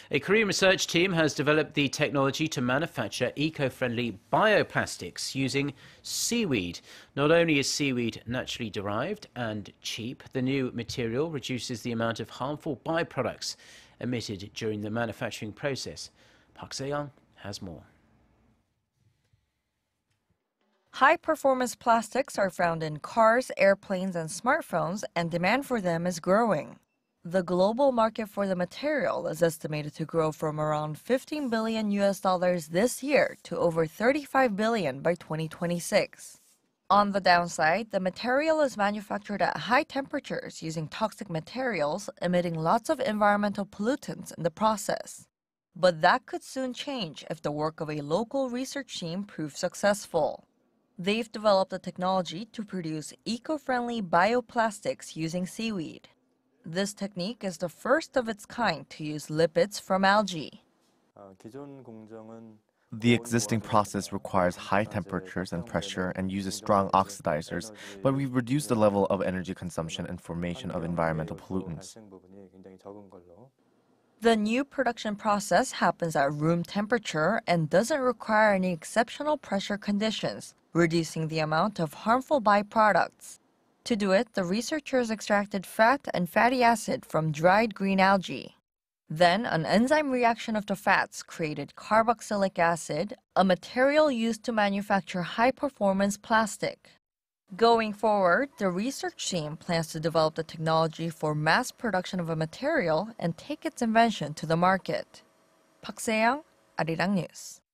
A Korean research team has developed the technology to manufacture eco-friendly bioplastics using seaweed. Not only is seaweed naturally derived and cheap, the new material reduces the amount of harmful byproducts emitted during the manufacturing process. Park Se-young has more. High-performance plastics are found in cars, airplanes, and smartphones, and demand for them is growing. The global market for the material is estimated to grow from around 15 billion US dollars this year to over 35 billion by 2026. On the downside, the material is manufactured at high temperatures using toxic materials, emitting lots of environmental pollutants in the process. But that could soon change if the work of a local research team proves successful. They've developed a technology to produce eco-friendly bioplastics using seaweed. This technique is the first of its kind to use lipids from algae. The existing process requires high temperatures and pressure and uses strong oxidizers, but we've reduced the level of energy consumption and formation of environmental pollutants. The new production process happens at room temperature and doesn't require any exceptional pressure conditions, reducing the amount of harmful byproducts. To do it, the researchers extracted fat and fatty acid from dried green algae. Then, an enzyme reaction of the fats created carboxylic acid, a material used to manufacture high-performance plastic. Going forward, the research team plans to develop the technology for mass production of a material and take its invention to the market. Park Se-young, Arirang News.